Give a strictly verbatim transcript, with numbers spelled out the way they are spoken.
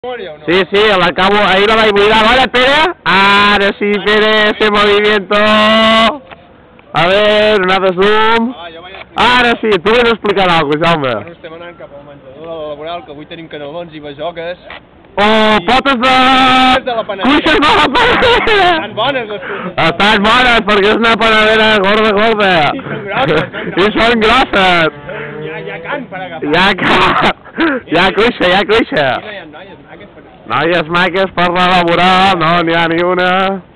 Sí, sí, l'acabo, ahí lo vaig mirar, ¿vale, Pere? Ahora sí, Pere, ese movimiento. A ver, un altre zoom. Ara sí, tu vols explicar alguna cosa, Jaume. Bueno, estem anant cap al menjador de la laboral, que avui tenim canelons i bajoques. Oh, potes de... de la panadera. Cuixes de la panadera! Estan bones les cuixes. Estan bones, perquè és una panadera gorda, gorda. I són grosses. I són grosses. Hi ha, hi ha can per agafar. Hi ha can. Hi ha cuixa, hi ha cuixa. Aquí no hi ha noies maques per... Noies maques per la laboral, no n'hi ha ni una.